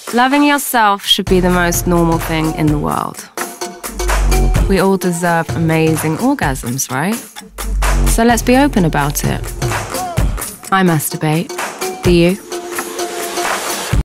Loving yourself should be the most normal thing in the world. We all deserve amazing orgasms, right? So let's be open about it. I masturbate. Do you?